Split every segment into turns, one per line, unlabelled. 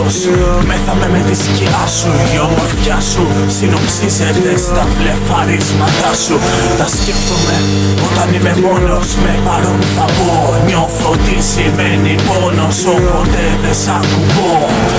σου. Μέθαμε με τη σκιά σου, η ομορφιά σου συνοψίζεται στα βλεφαρίσματά σου. Τα σκέφτομαι όταν είμαι μόνος, με παρόν θα πω. Νιώθω τι σημαίνει πόνος, όποτε δεν σ' ακουμπώ.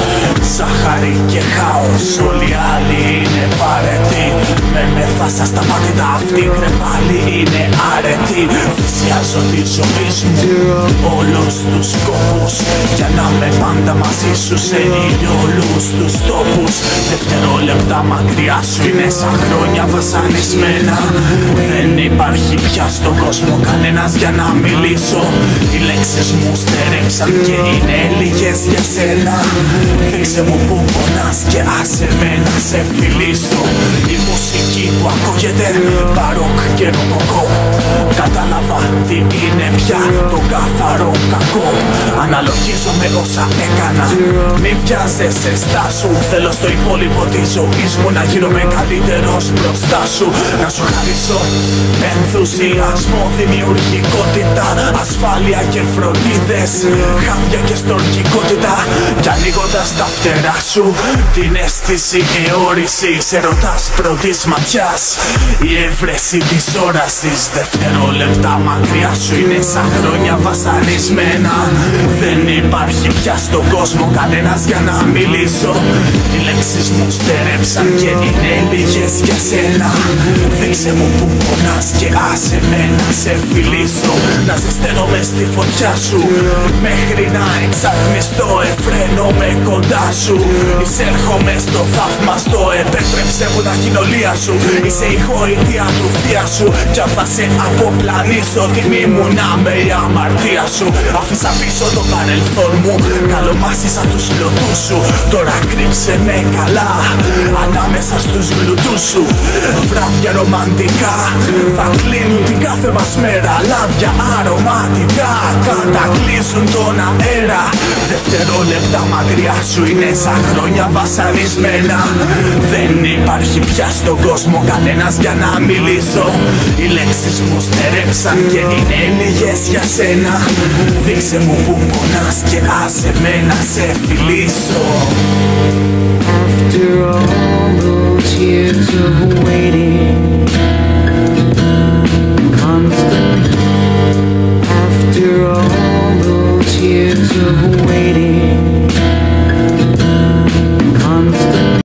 Ζάχαρη και χάος, όλοι οι άλλοι είναι βαρετοί. Με μεθάσα στα μάτια αυτοί κρεπάλι είναι αρετοί. Θυσιάζω τη ζωή μου, όλους τους σκοπούς, για να με πάντα μαζί σου σε όλους τους τόπους. Δευτερόλεπτα μακριά σου είναι σαν χρόνια βασανισμένα. Δεν υπάρχει πια στον κόσμο κανένας για να μιλήσω. Οι λέξεις μου στερέψαν και είναι λίγες για σένα. Δείξε μου που πονάς και άσε με να σε φιλήσω. Η μουσική που ακούγεται μπαρόκ και ροκοκό. Κατάλαβα τι είναι πια το καθαρό κακό. Αναλογίζω με όσα έκανα, μην βιάζεσαι στάσου. Θέλω στο υπόλοιπο της ζωής μου να γίνομαι καλύτερος μπροστά σου. Να σου χαρίσω ενθουσιασμό, δημιουργικότητα, ασφάλεια και φροντίδες, χάδια και στοργικότητα. Κι ανοίγοντας τα φτερά σου την αίσθηση αιώρησης, ερωτάς πρώτης ματιάς, η έβρεση της όρασης. Δευτερόλεπτα μακριά σου είναι σαν χρόνια βασανισμένα. Δεν υπάρχει πια στον κόσμο κανένας για να μιλήσω. Οι λέξεις μου στερέψαν και είναι λίγες για σένα. Δείξε μου που πονάς και άσε με να σε φιλήσω. Να ζεσταίνομαι στη φωτιά σου μέχρι να εξατμιστώ. Εφραίνομαι κοντά σου, εισέρχομαι στο θαύμαστο. Επέτρεψε μου να γίνω λία σου. Είσαι η γοητεία του θεία σου. Κι αν θα σε αποπλανήσω, τιμή μου να με η αμαρτία σου. Άφησα πίσω το παρελθόν μου, καλομάσισα τους λωτούς σου. Τώρα κρύψε με καλά ανάμεσα στους γλουτούς σου. Βράδια ρομαντικά θα κλείνουν την κάθε μας μέρα. Λάδια αρωματικά κατακλείζουν τον αέρα. Δευτερόλεπτα μακριά σου είναι σαν χρόνια βασανισμένα. Δεν υπάρχει πια στον κόσμο κανένας για να μιλήσω. Οι λέξεις μου στερέψαν και είναι λίγες για σένα. Δείξε μου που πονάς και άσε με να σε φιλήσω.
After all those years of waiting,